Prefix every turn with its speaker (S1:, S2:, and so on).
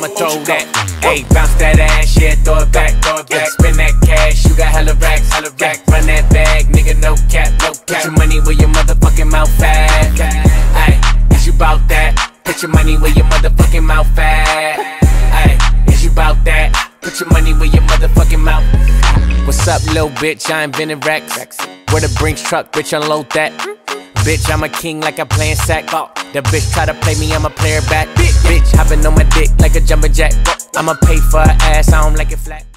S1: I'ma throw that. Ayy, bounce that ass, yeah, throw it back, yeah, spend that cash, you got hella racks, run that bag, nigga, no cap, put your money where your motherfucking mouth at. Ayy, is you bout that? Put your money where your motherfucking mouth at. Ayy, is you bout that? Put your money where your motherfucking mouth. What's up, little bitch? I invented racks. Where the Brinks truck, bitch, unload that. Bitch, I'm a king like I'm playing sack. That bitch try to play me, I'm a player back. Bitch, hopping on my dick like a jumper jack. I'ma pay for her ass, I don't like it flat.